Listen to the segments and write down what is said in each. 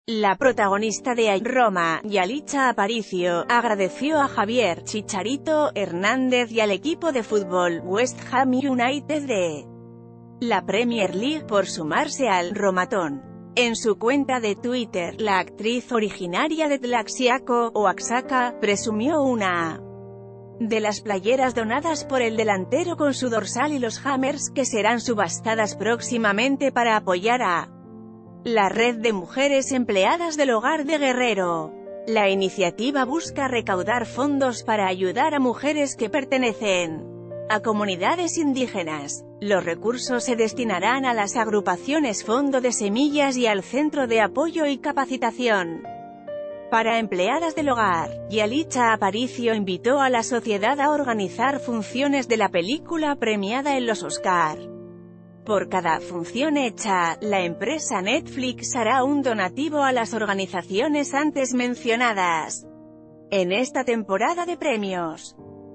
La protagonista de Roma, Yalitza Aparicio, agradeció a Javier "Chicharito" Hernández y al equipo de fútbol West Ham United de la Premier League por sumarse al Romatón. En su cuenta de Twitter, la actriz originaria de Tlaxiaco, Oaxaca, presumió una de las playeras donadas por el delantero con su dorsal y los Hammers, que serán subastadas próximamente para apoyar a la red de mujeres empleadas del hogar de Guerrero. La iniciativa busca recaudar fondos para ayudar a mujeres que pertenecen a comunidades indígenas. Los recursos se destinarán a las agrupaciones Fondo de Semillas y al Centro de Apoyo y Capacitación para Empleadas del Hogar. Yalitza Aparicio invitó a la sociedad a organizar funciones de la película premiada en los Oscar. Por cada función hecha, la empresa Netflix hará un donativo a las organizaciones antes mencionadas en esta temporada de premios.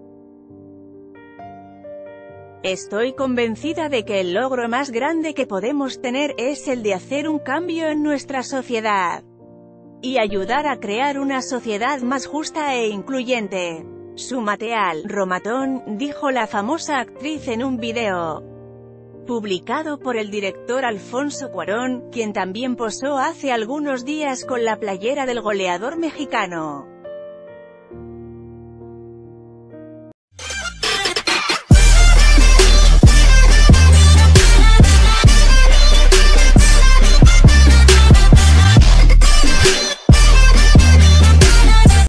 Estoy convencida de que el logro más grande que podemos tener es el de hacer un cambio en nuestra sociedad y ayudar a crear una sociedad más justa e incluyente. Súmate al Romatón, dijo la famosa actriz en un video publicado por el director Alfonso Cuarón, quien también posó hace algunos días con la playera del goleador mexicano.